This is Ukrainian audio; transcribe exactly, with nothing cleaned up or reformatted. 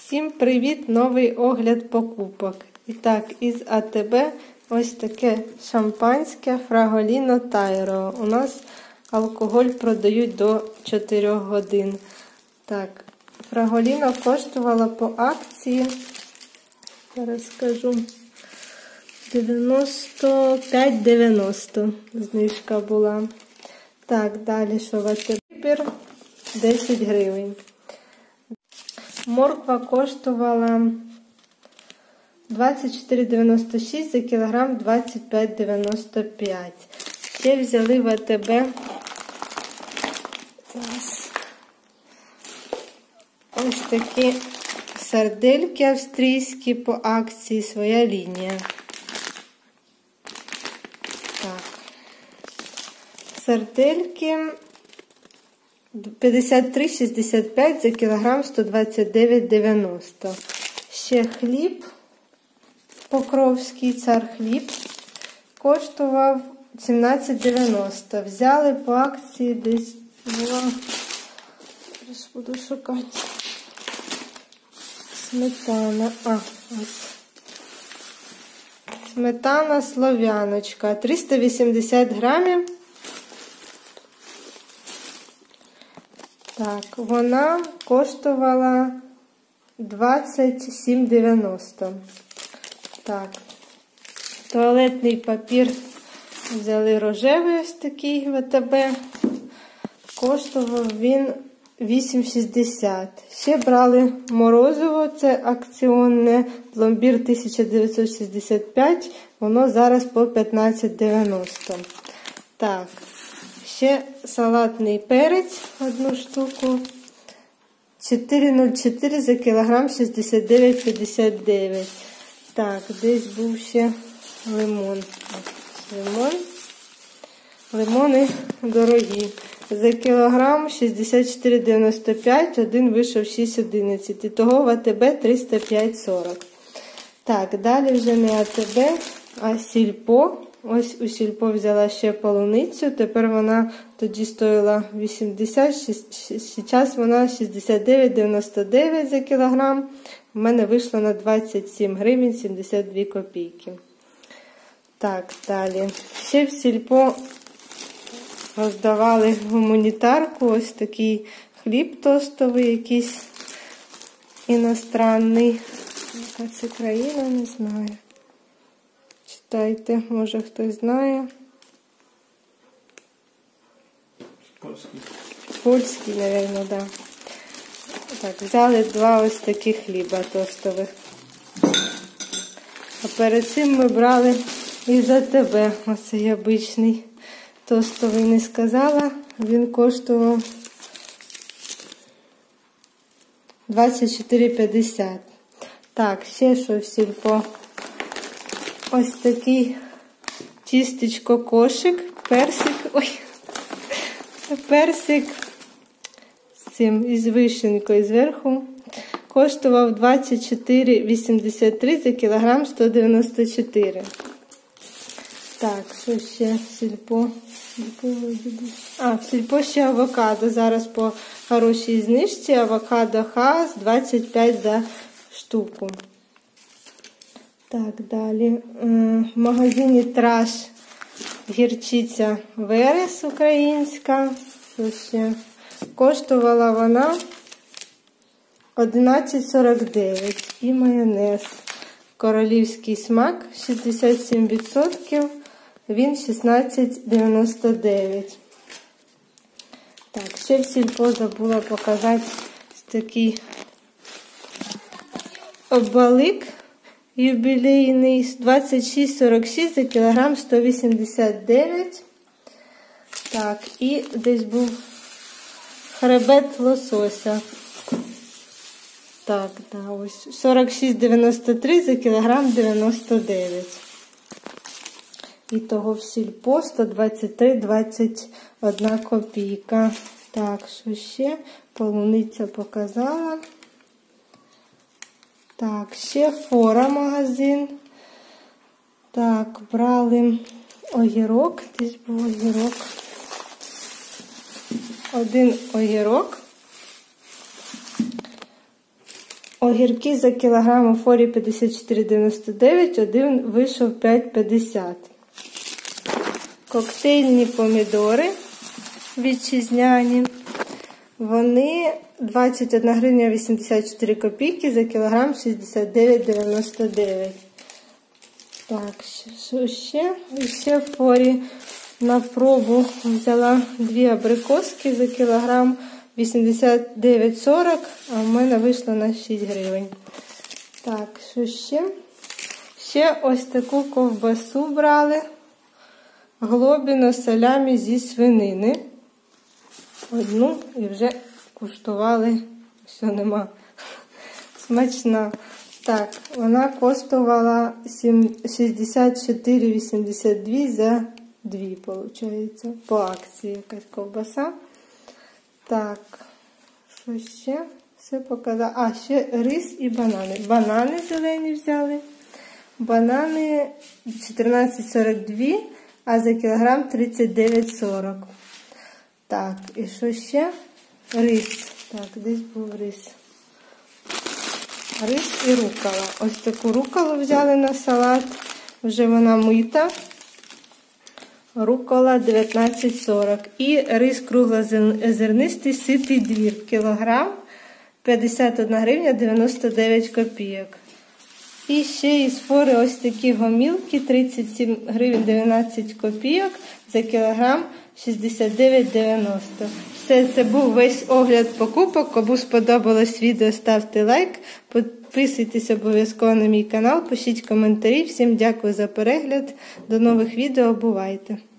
Всім привіт! Новий огляд покупок. І так, із АТБ ось таке шампанське Фраголіно Тайро. У нас алкоголь продають до чотирьох годин. Так, Фраголіно коштувала по акції, зараз скажу, дев'яносто п'ять дев'яносто знижка була. Так, далі що в АТБ? десять гривень. Морква коштувала двадцять чотири дев'яносто шість за кілограм, двадцять п'ять дев'яносто п'ять. Ще взяли в АТБ ось такі сардельки австрійські по акції, своя лінія. Так. Сардельки п'ятдесят три шістдесят п'ять за кілограм, сто двадцять дев'ять дев'яносто. Ще хліб Покровський, цар хліб, коштував сімнадцять дев'яносто. Взяли по акції десь була, зараз буду шукати, сметана, а, ось. Сметана Слов'яночка, триста вісімдесят грамів. Так, вона коштувала двадцять сім дев'яносто. Так, туалетний папір взяли рожевий ось такий в АТБ. Коштував він вісім шістдесят. Ще брали морозиво, це акціонне, пломбір тисяча дев'ятсот шістдесят п'ять, воно зараз по п'ятнадцять дев'яносто. Так. Ще салатний перець, одну штуку, чотири нуль чотири за кілограм, шістдесят дев'ять п'ятдесят дев'ять. Так, десь був ще лимон. Лимон. Лимони дорогі. За кілограм шістдесят чотири дев'яносто п'ять, один вийшов шість одинадцять. І того в АТБ триста п'ять сорок. Так, далі вже не АТБ, а Сільпо. Ось у Сільпо взяла ще полуницю, тепер вона тоді стоїла вісімдесят, зараз вона шістдесят дев'ять дев'яносто дев'ять за кілограм. У мене вийшло на двадцять сім гривень сімдесят дві копійки. Так, далі. Ще в Сільпо роздавали гуманітарку, ось такий хліб тостовий, якийсь іностранний. Яка це країна, не знаю. Читайте, може хтось знає. Польський. Польський, мабуть, да. Так, взяли два ось таких хліба тостових. А перед цим ми брали із АТБ. Оцей обичний тостовий, не сказала. Він коштував двадцять чотири п'ятдесят. Так, ще що в Сільпо. Ось такий тістечко кошик, персик, ой, персик з цим, із вишенькою зверху, коштував двадцять чотири вісімдесят три за кілограм, сто дев'яносто чотири. Так, що ще в Сільпо? А, в Сільпо ще авокадо, зараз по хорошій знижці, авокадо Хаас двадцять п'ять за штуку. Так, далі. В магазині Траш гірчиця Верес українська. Що ще? Коштувала вона одинадцять сорок дев'ять. І майонез. Королівський смак шістдесят сім відсотків. Він шістнадцять дев'яносто дев'ять. Так, ще в Сільпо забула показати такий обвалик. Юбілейний двадцять шість сорок шість за кілограм, сто вісімдесят дев'ять. Так, і десь був хребет лосося. Так, да, ось сорок шість дев'яносто три за кілограм, дев'яносто дев'ять. І того в Сільпо сто двадцять три двадцять одна копійка. Так, що ще? Полуниця показала. Так, ще Фора магазин. Так, брали огірок. Десь був огірок. Один огірок Огірки за кілограм у форі п'ятдесят чотири дев'яносто дев'ять, один вийшов п'ять п'ятдесят. Коктейльні помідори вітчизняні. Вони двадцять одна гривня вісімдесят чотири копійки за кілограм шістдесят дев'ять дев'яносто дев'ять. Так, що ще? І ще в форі на пробу взяла дві абрикоски за кілограм вісімдесят дев'ять сорок, а в мене вийшло на шість гривень. Так, що ще? Ще ось таку ковбасу брали. Глобіно салямі зі свинини. Одну і вже куштували, все нема. Смачна. Так, вона коштувала шістдесят чотири вісімдесят два за дві, виходить. По акції якась ковбаса. Так, що ще? Все показала. А, ще рис і банани. Банани зелені взяли. Банани чотирнадцять сорок два, а за кілограм тридцять дев'ять сорок. Так, і що ще? Рис. Так, десь був рис. Рис і рукола. Ось таку руколу взяли на салат. Вже вона мита. Рукола дев'ятнадцять сорок. І рис круглозернистий ситий двір. Кілограм п'ятдесят одна гривня дев'яносто дев'ять копійок. І ще із фори ось такі гомілки тридцять сім гривень дев'ятнадцять копійок за кілограм шістдесят дев'ять дев'яносто. Все, це був весь огляд покупок. Кому сподобалось відео, ставте лайк. Підписуйтесь обов'язково на мій канал, пишіть коментарі. Всім дякую за перегляд. До нових відео. Бувайте!